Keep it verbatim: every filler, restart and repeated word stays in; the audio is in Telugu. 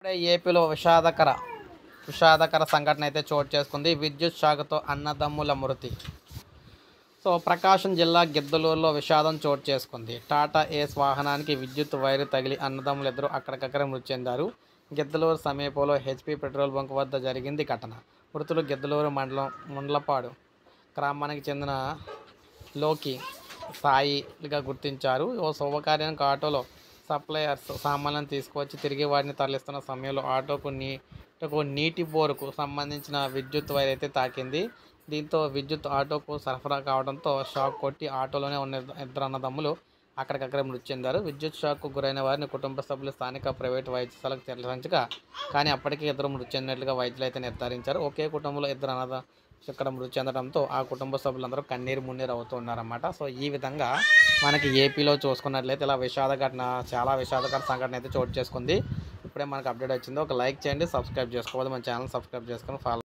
ఇప్పుడే ఏపీలో విషాదకర విషాదకర సంఘటన అయితే చోటు చేసుకుంది. విద్యుత్ షాక్తో అన్నదమ్ముల మృతి. సో ప్రకాశం జిల్లా గిద్దలూరులో విషాదం చోటు చేసుకుంది. టాటా ఏస్ వాహనానికి విద్యుత్ వైరు తగిలి అన్నదమ్ములు ఇద్దరు అక్కడికక్కడే మృతి చెందారు. గిద్దలూరు సమీపంలో హెచ్పీ పెట్రోల్ బంక్ వద్ద జరిగింది ఘటన. మృతులు గిద్దలూరు మండలం ముండ్లపాడు గ్రామానికి చెందిన లోకి సాయిగా గుర్తించారు. ఓ శుభకార్యానికి ఆటోలో సప్లయర్స్ సామాన్లను తీసుకువచ్చి తిరిగి వాటిని తరలిస్తున్న సమయంలో ఆటోకు నీటికు నీటి బోరుకు సంబంధించిన విద్యుత్ వైర్ అయితే తాకింది. దీంతో విద్యుత్ ఆటోకు సరఫరా కావడంతో షాక్ కొట్టి ఆటోలోనే ఉన్న ఇద్దరు అన్నదమ్ములు అక్కడికక్కడే మృతి చెందారు. విద్యుత్ షాక్కు గురైన వారిని కుటుంబ సభ్యులు స్థానిక ప్రైవేటు వైద్యశాలకు తరలించగా కానీ అప్పటికే ఇద్దరు మృతి చెందినట్లుగా వైద్యులు అయితే నిర్ధారించారు. ఒకే కుటుంబంలో ఇద్దరు అన్నద ఇక్కడ మృతి చెందడంతో ఆ కుటుంబ సభ్యులందరూ కన్నీరు మున్నీరు అవుతూ ఉన్నారన్నమాట. సో ఈ విధంగా మనకి ఏపీలో చూసుకున్నట్లయితే ఇలా విషాద ఘటన చాలా విషాదకర సంఘటన అయితే చోటు చేసుకుంది. ఇప్పుడే మనకు అప్డేట్ వచ్చింది. ఒక లైక్ చేయండి, సబ్స్క్రైబ్ చేసుకోవాలి, మన ఛానల్ సబ్స్క్రైబ్ చేసుకొని ఫాలో